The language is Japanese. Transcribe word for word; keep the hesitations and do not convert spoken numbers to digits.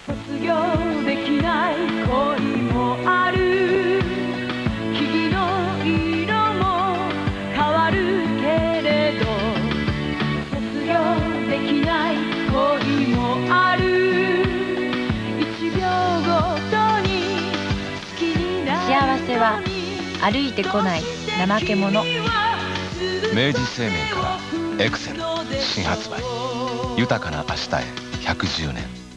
卒業できない恋もある。木々の色も変わるけれど、卒業できない恋もある。一秒ごとに好きになる。 幸せは歩いてこない怠け者。 明治生命からエクセル新発売。豊かな明日へひゃくじゅうねん。